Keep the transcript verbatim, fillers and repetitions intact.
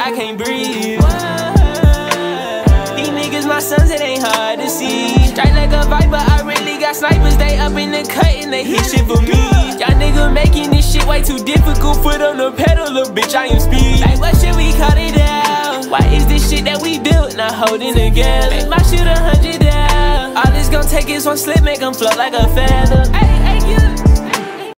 I can't breathe. These niggas my sons, it ain't hard to see. Strike like a viper, I really got snipers. They up in the cut and they hit shit for me. Y'all niggas making this shit way too difficult. Foot on the pedal, little bitch, I am speed. Like what should we cut it down? Why is this shit that we built not holding together? Make my shit a hundred down. All this gon' take is one slip, make them float like a feather. Ay, ay, yeah.